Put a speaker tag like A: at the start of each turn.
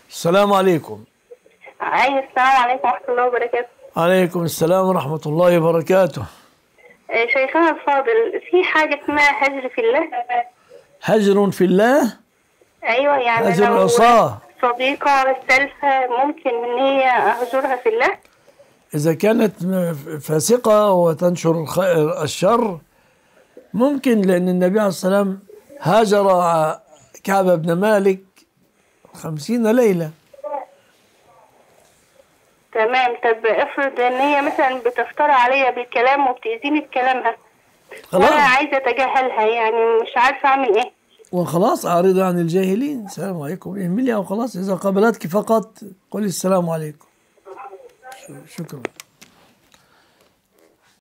A: السلام عليكم.
B: أيوة، السلام عليكم ورحمة الله وبركاته.
A: عليكم السلام ورحمة الله وبركاته.
B: شيخنا الفاضل، في حاجة اسمها هجر في الله؟
A: هجر في الله؟
B: أيوة، يعني
A: هجر
B: لو
A: العصاة.
B: صديقة رسالها ممكن إن هي أهجرها في الله؟
A: إذا كانت فاسقة وتنشر الشر ممكن، لأن النبي عليه الصلاة والسلام هاجر كعب بن مالك 50 ليلة.
B: تمام. طب افرض إن هي مثلا بتفترى عليا بالكلام وبتأذيني بكلامها، وأنا
A: خلاص،
B: عايزة أتجاهلها، يعني مش عارفة أعمل إيه.
A: وخلاص أعرض عن الجاهلين. السلام عليكم، اهملي، أو خلاص إذا قابلتك فقط قولي السلام عليكم. شكرا.